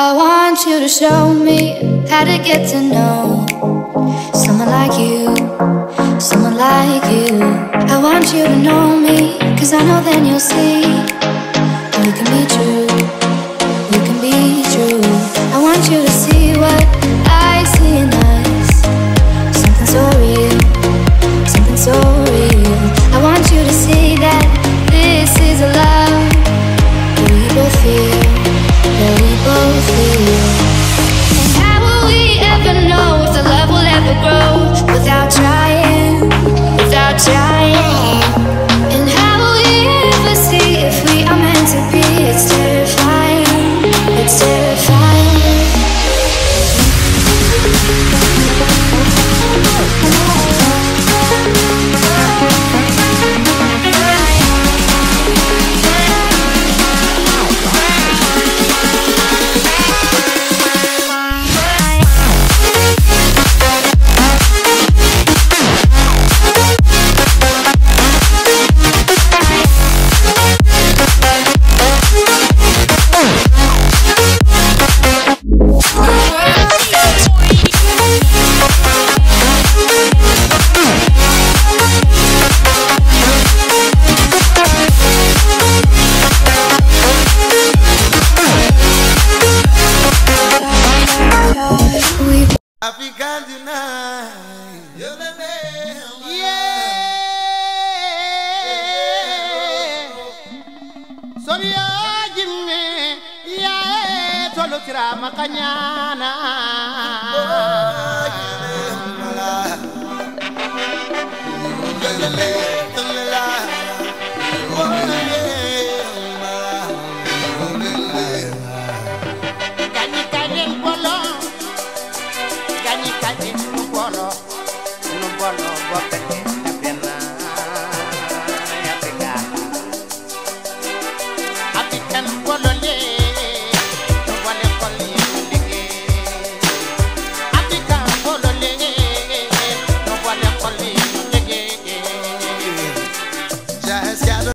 I want you to show me how to get to know someone like you, someone like you. I want you to know me, 'cause I know then you'll see we can be true, we can be true. I want you to see what I see in us, something so real, something so real. I want you to see that this is a love that we both feel, that we both feel. And how will we ever know if the love will ever grow without trying, without trying? And how will we ever see if we are meant to be? It's terrifying, it's terrifying. African tonight, Sonia Jimmy, yeah, Tolotira Macanyana. Bolo, bopete,